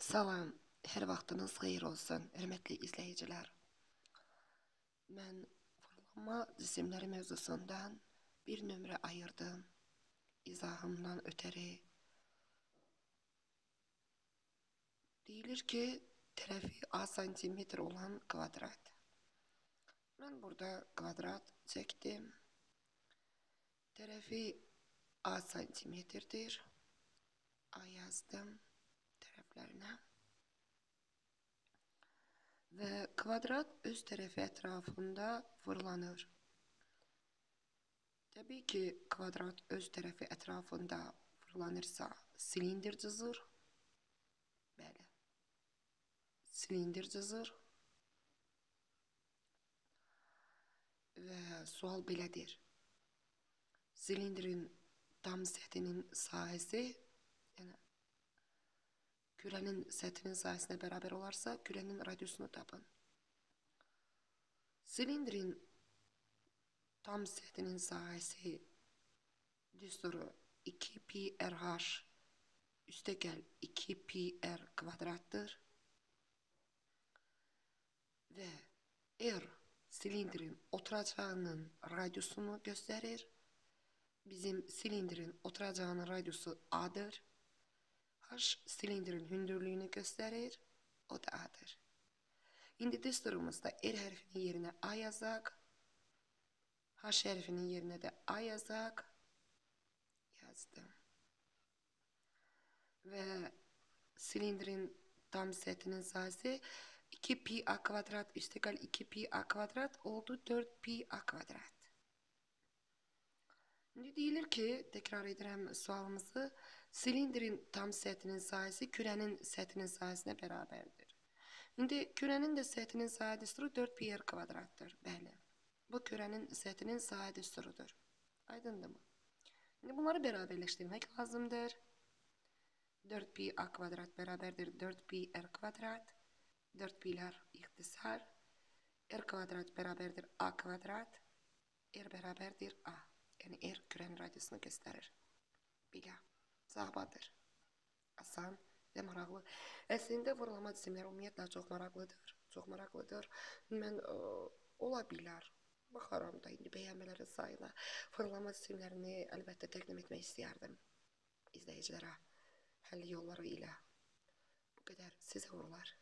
Salam, hər vaxtınız xeyir olsun, hörmətli izləyicilər. Mən fırlanma cisimləri mövzusundan bir nömrə ayırdım. İzahımdan ötəri deyilir ki, tərəfi A santimetr olan kvadrat. Mən burada kvadrat çəkdim. Tərəfi A santimetrdir. A yazdım tərəflərinə. Və kvadrat öz tərəfi ətrafında fırlanır. Təbii ki, kvadrat öz tərəfi ətrafında fırlanırsa, silindir cızır. Bəli, silindir cızır. Və sual belədir. Silindrin tam səthinin sahəsi, yəni kürənin səthinin sahəsinə bərabər olarsa, kürənin radiusunu tapın. Silindrin tam səthinin sahəsi düsturu 2pi RH üstəgəl 2pi R kvadratdır. Və R silindrin oturacağının radiusunu göstərir. Bizim silindrin oturacağının radiusu A'dır. H silindrin hündürlüyünü göstərir, o da A'dır. İndi düsturumuzda R hərfinin yerinə A yazaq, H hərfinin yerinə də A yazaq, yazdım. Və silindrin tam səthinin sahəsi 2pi A kvadrat üstəgəl 2pi A kvadrat oldu 4pi A kvadrat. İndi deyilir ki, təkrar edirəm sualımızı, silindrin tam səthinin sahəsi kürənin səthinin sahəsinə bərabərdir. İndi kürənin də səthinin sahə düsturu 4pi R kvadratdır. Bəli, bu kürənin səthinin sahə düsturudur. Aydındır mı? İndi bunları bərabərləşdirmək lazımdır. 4pi A kvadrat bərabərdir 4pi R kvadrat. 4pi'lər ixtisar. R kvadrat bərabərdir A kvadrat. R bərabərdir A. Yəni R kürənin radiusunu göstərir. Belə, sağbadır. Asan və maraqlı. Əslində fırlanma cisimləri ümumiyyətlə çox maraqlıdır. Mən ola bilər, baxaram da indi bəyənmələrin sayına. Fırlanma cisimlərini əlbəttə təqdim etmək istəyərdim izləyicilərə həll yolları ilə. Bu qədər, sizə uğurlar.